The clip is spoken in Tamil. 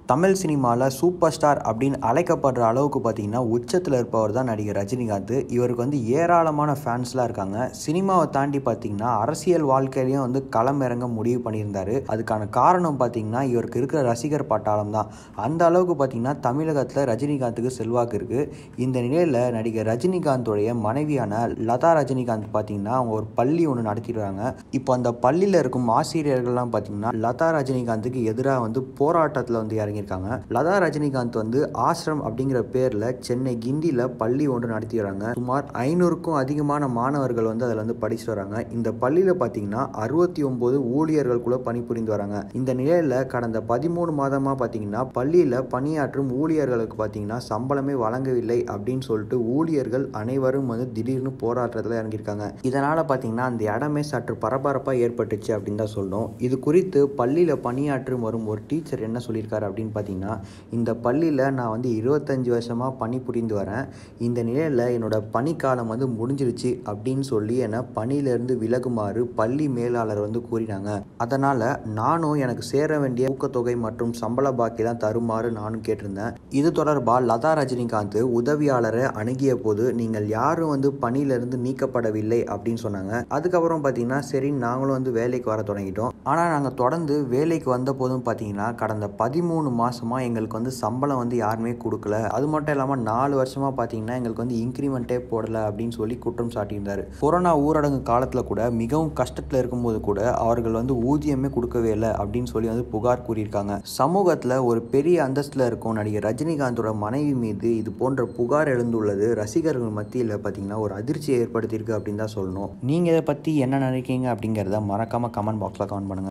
தமிழ் சினிமாவில் சூப்பர் ஸ்டார் அப்படின்னு அழைக்கப்படுற அளவுக்கு பார்த்தீங்கன்னா உச்சத்தில் இருப்பவர் தான் நடிகர் ரஜினிகாந்த். இவருக்கு வந்து ஏராளமான ஃபேன்ஸ்லாம் இருக்காங்க. சினிமாவை தாண்டி பார்த்தீங்கன்னா அரசியல் வாழ்க்கையிலையும் வந்து களம் இறங்க முடிவு பண்ணியிருந்தார். அதுக்கான காரணம் பார்த்தீங்கன்னா இவருக்கு இருக்கிற ரசிகர் பட்டாளம் தான். அந்த அளவுக்கு பார்த்தீங்கன்னா தமிழகத்தில் ரஜினிகாந்துக்கு செல்வாக்கு இருக்குது. இந்த நிலையில் நடிகர் ரஜினிகாந்தோடைய மனைவியான லதா ரஜினிகாந்த் பார்த்தீங்கன்னா அவங்க ஒரு பள்ளி ஒன்று நடத்திடுறாங்க. இப்போ அந்த பள்ளியில் இருக்கும் ஆசிரியர்கள்லாம் பார்த்தீங்கன்னா லதா ரஜினிகாந்துக்கு எதிராக வந்து போராட்டத்தில் வந்து இறங்கியிருக்காங்க. லதா ரஜினிகாந்த் வந்து ஆசிரம் அப்படிங்கிற பேரில் சென்னை கிண்டியில் பள்ளி ஒன்று நடத்தி வராங்க. சுமார் 500க்கும் அதிகமான மாணவர்கள் வந்து அதில் வந்து படிச்சுட்டு வராங்க. இந்த பள்ளியில் பார்த்தீங்கன்னா 69 ஊழியர்கள் கூட பணிபுரிந்து வராங்க. இந்த நிலையில் கடந்த 13 மாதமாக பார்த்தீங்கன்னா பள்ளியில் பணியாற்றும் ஊழியர்களுக்கு பார்த்தீங்கன்னா சம்பளமே வழங்கவில்லை அப்படின்னு சொல்லிட்டு ஊழியர்கள் அனைவரும் வந்து திடீர்னு போராட்டத்தில் இறங்கியிருக்காங்க. இதனால் பார்த்தீங்கன்னா அந்த இடமே சற்று பரபரப்பாக ஏற்பட்டுச்சு அப்படின்னு தான் சொல்லணும். இது குறித்து பள்ளியில் பணியாற்றும் வரும் ஒரு டீச்சர் என்ன சொல்லியிருக்காரு அப்படின்னு பார்த்தீங்கன்னா, இந்த பள்ளியில் நான் வந்து 25 வருஷமாக பணிபுரிந்து வரேன். இந்த நிலையில் என்னோட பணிக்காலம் வந்து முடிஞ்சிருச்சு அப்படின்னு சொல்லி என்னை பணியிலிருந்து விலகுமாறு பள்ளி மேலாளர் வந்து கூறினாங்க. அதனால் நானும் எனக்கு சேர வேண்டிய ஊக்கத்தொகை மற்றும் சம்பள பாக்கிலாம் தருமாறு நானும் கேட்டிருந்தேன். இது தொடர்பாக லதா ரஜினிகாந்த் உதவியாளரை அணுகிய போது நீங்கள் யாரும் வந்து பணியிலிருந்து நீக்கப்படவில்லை அப்படின்னு சொன்னாங்க. அதுக்கப்புறம் பார்த்தீங்கன்னா சரி நாங்களும் வந்து வேலைக்கு வர தொடங்கிட்டோம். ஆனால் நாங்கள் தொடர்ந்து வேலைக்கு வந்த போதும் பார்த்தீங்கன்னா கடந்த 13 மாதமாக எங்களுக்கு வந்து சம்பளம் வந்து யாருமே கொடுக்கல. அது மட்டும் இல்லாமல் 4 வருஷமாக பார்த்தீங்கன்னா எங்களுக்கு வந்து இன்க்ரிமெண்ட்டே போடலை அப்படின்னு சொல்லி குற்றம் சாட்டியிருந்தார். கொரோனா ஊரடங்கு காலத்தில் கூட மிகவும் கஷ்டத்தில் இருக்கும்போது கூட அவர்கள் வந்து ஊதியமே கொடுக்கவே இல்லை அப்படின்னு சொல்லி வந்து புகார் கூறியிருக்காங்க. சமூகத்தில் ஒரு பெரிய அந்தஸ்தில் இருக்கும் நடிகர் ரஜினிகாந்தோட மனைவி மீது இது போன்ற புகார் எழுந்துள்ளது ரசிகர்கள் மத்தியில் பார்த்தீங்கன்னா ஒரு அதிர்ச்சியை ஏற்படுத்தியிருக்கு அப்படின்னு தான் சொல்லணும். நீங்கள் இதை பற்றி என்ன நினைக்கிறீங்க அப்படிங்கிறத மறக்காமல் கமெண்ட் பாக்ஸில் கமெண்ட் பண்ணுங்கள்.